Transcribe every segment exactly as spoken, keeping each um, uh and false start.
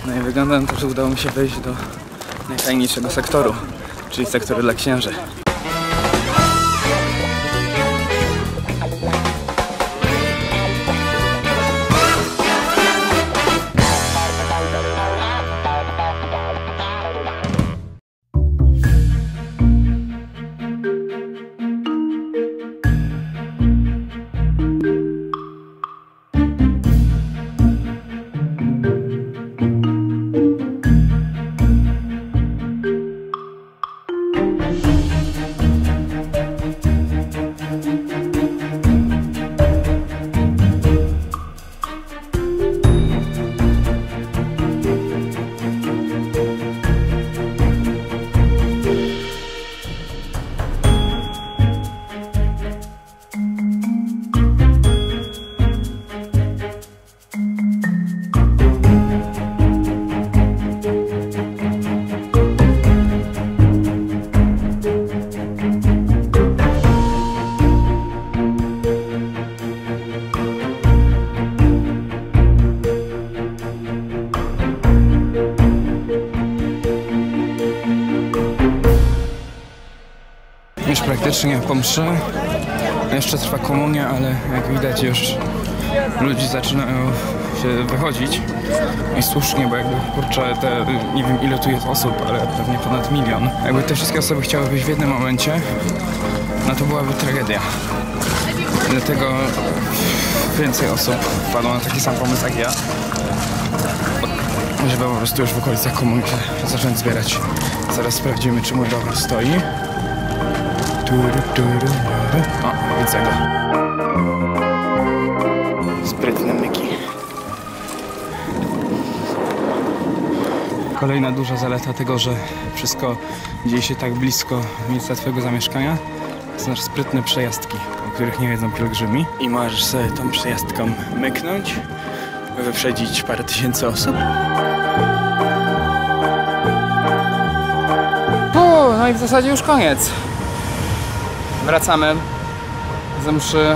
No i wygląda na to, że udało mi się wejść do najtajniejszego sektoru, czyli sektoru dla księży. Już praktycznie po mszy. Jeszcze trwa komunia, ale jak widać już ludzie zaczynają się wychodzić. I słusznie, bo jakby kurczę, te, nie wiem ile tu jest osób, ale pewnie ponad milion. Jakby te wszystkie osoby chciały wyjść w jednym momencie, no to byłaby tragedia. Dlatego więcej osób wpadło na taki sam pomysł jak ja, żeby po prostu już w okolicach komunii się zacząć zbierać. Zaraz sprawdzimy, czy mój rower stoi. O, widzę go. Sprytne myki. Kolejna duża zaleta tego, że wszystko dzieje się tak blisko miejsca twojego zamieszkania, to znaczy sprytne przejażdżki, o których nie wiedzą pielgrzymi. I możesz sobie tą przejażdżką myknąć, wyprzedzić parę tysięcy osób. O, no i w zasadzie już koniec. Wracamy ze mszy.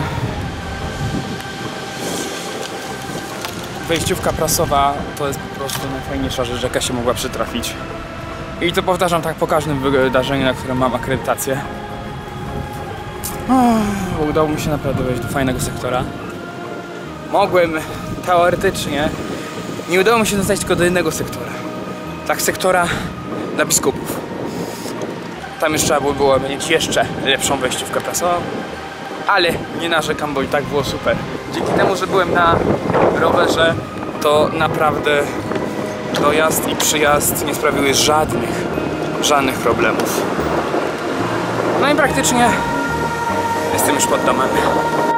Wejściówka prasowa to jest po prostu najfajniejsza rzecz, jaka się mogła przytrafić. I to powtarzam tak po każdym wydarzeniu, na którym mam akredytację. Oh, udało mi się naprawdę wejść do fajnego sektora. Mogłem teoretycznie, nie udało mi się dostać tylko do jednego sektora. Tak, sektora dla biskupów. Tam już trzeba było mieć jeszcze lepszą wejściówkę prasową, ale nie narzekam, bo i tak było super. Dzięki temu, że byłem na rowerze, to naprawdę dojazd i przyjazd nie sprawiły żadnych, żadnych problemów. No i praktycznie jestem już pod domem.